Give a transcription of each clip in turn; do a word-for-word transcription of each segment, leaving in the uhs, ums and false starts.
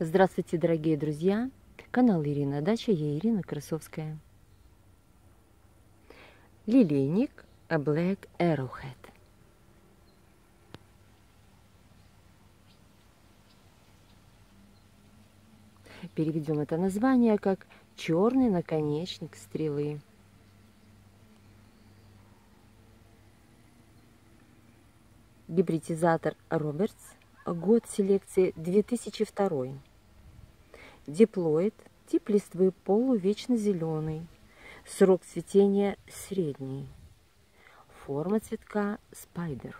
Здравствуйте, дорогие друзья! Канал Ирина Дача, я Ирина Красовская. Лилейник Black Arrowhead. Переведем это название как черный наконечник стрелы. Гибридизатор Робертс. Год селекции две тысячи второй. Диплоид. Тип листвы полувечно зеленый. Срок цветения средний. Форма цветка спайдер.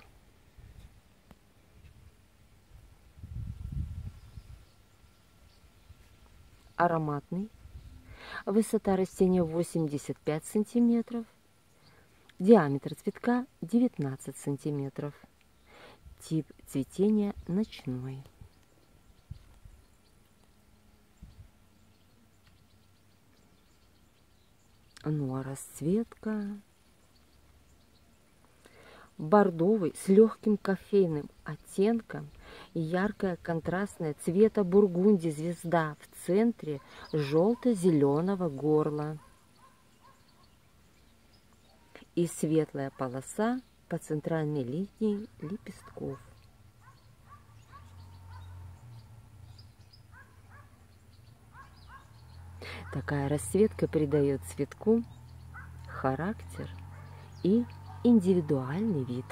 Ароматный. Высота растения восемьдесят пять сантиметров. Диаметр цветка девятнадцать сантиметров. Тип цветения ночной. Ну а расцветка бордовый с легким кофейным оттенком и яркая контрастная цвета бургунди звезда в центре желто-зеленого горла и светлая полоса по центральной линии лепестков. Такая расцветка придает цветку характер и индивидуальный вид.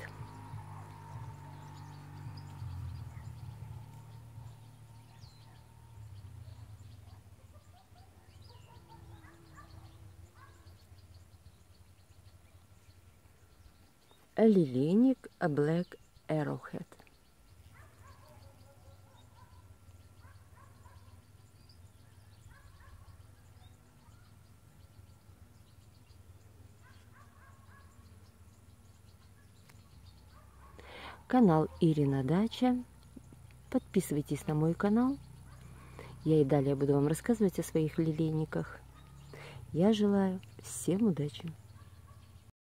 Лилейник Black Arrowhead. Канал Ирина Дача. Подписывайтесь на мой канал. Я и далее буду вам рассказывать о своих лилейниках. Я желаю всем удачи!